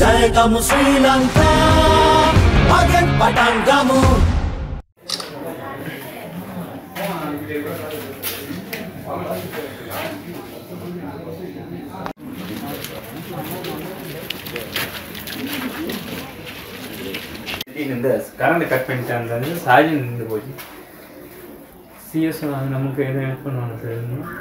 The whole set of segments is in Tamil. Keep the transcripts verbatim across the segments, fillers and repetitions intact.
Jayagamu Sri Lanka, Magen Patanggamu. இந்த கரண்ட் கட் பண்ணிட்டாங்க அந்த சார்ஜிங் நின்று போச்சு. சிஎஸ் நமக்கு எதுவும் ஹெல்ப் பண்ணுவாங்க சார்.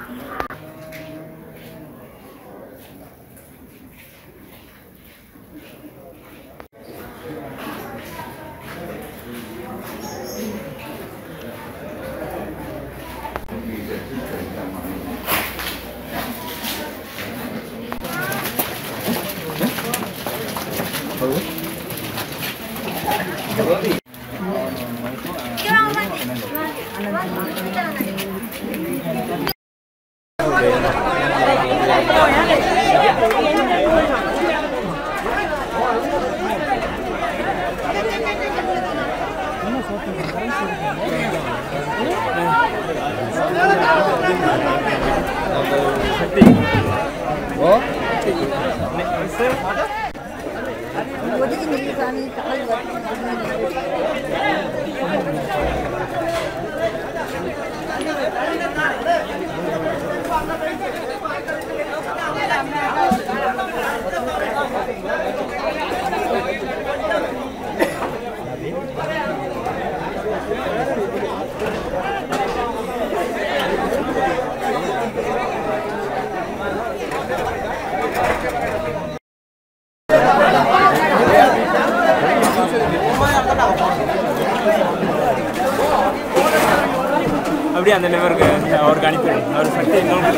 அப்படியே அந்த நம்பருக்கு அவருக்கு அனுப்பிடுங்க. அவர் சக்தி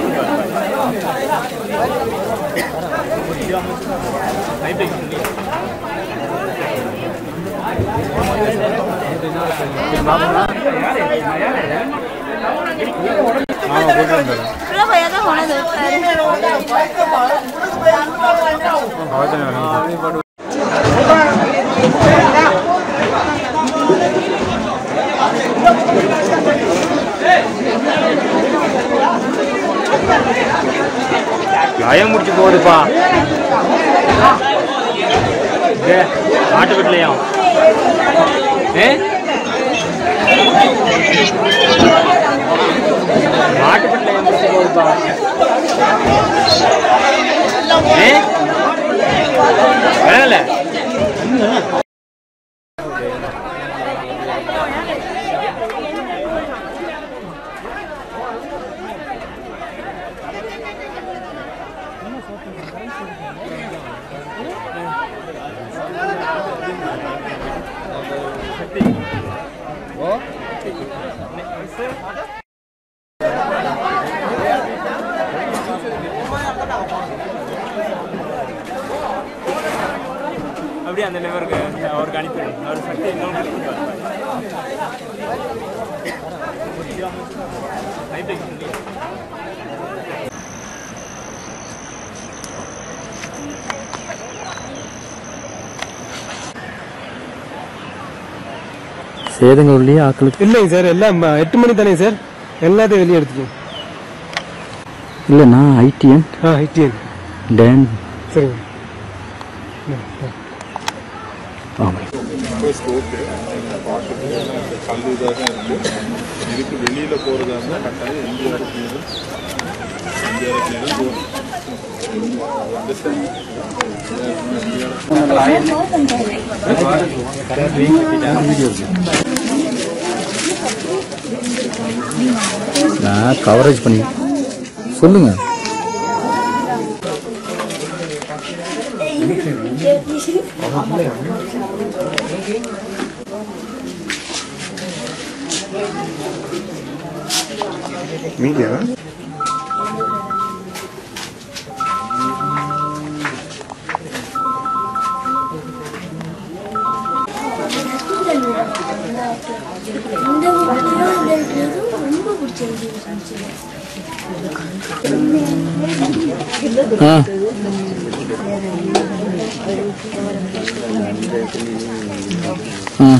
காயம் முடிச்சு போகுதுப்பா. மாட்டு வீட்லையும் மாட்டு வீட்லையும் முடிச்சு போகுதுப்பா. வரல அப்படியே அந்த நம்பருக்கு அவருக்கு அனுப்பிடுங்க. அவர் சக்தி சேதங்கள் உள்ளே ஆக்களுக்கு இல்லைங்க சார். எல்லாம் எட்டு மணி தானே சார், எல்லாத்தையும் வெளியே எடுத்துக்கோங்க. இல்லை நான் ஐடிஎன் ஆ ஐடிஎன் டேன் சரிங்க. ஆமாம் இதுக்கு வெளியில போறதா இருந்தா கட்டாயம் எம்ஜிஆர் கிளியரன்ஸ் எம்ஜிஆர் கிளியரன்ஸ் போகணும். நான் கவரேஜ் பண்ணி சொல்லுங்க. மீடியா ஆ ஆ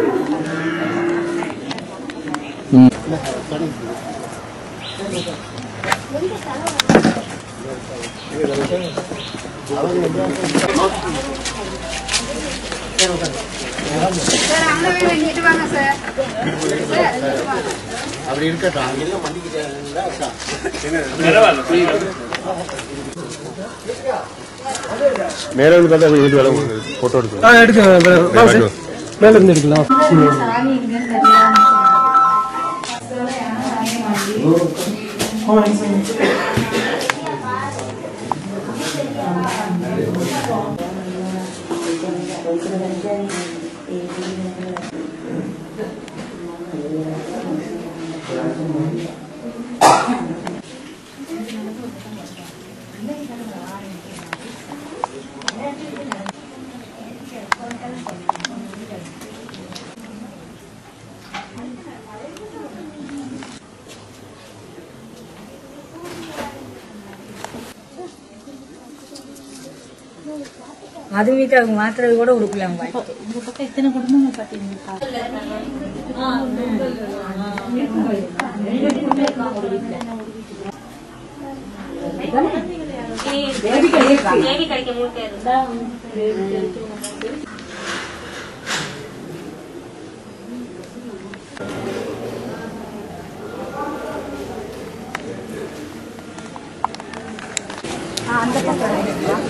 ம் அப்படி இருக்கட்டும். மேல இருந்து பார்த்தா வீட்டு வேலை போட்டோ எடுத்து ஆ எடுக்க மேல இருந்து எடுக்கலாம். அது வீட்டு அவங்க மாத்திரை கூட கொடுக்கலாங்க. இத்தனை குடும்பம் பார்த்தீங்கன்னா அந்த பக்கம்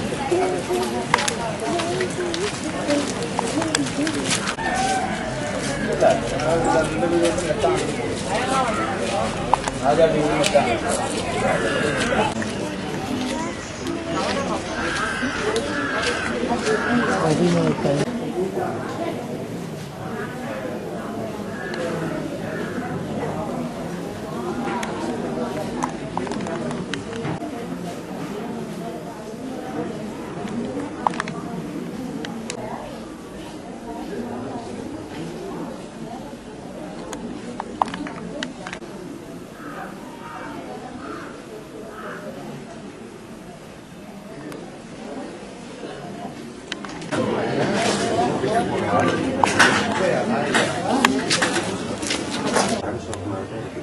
போட்டோ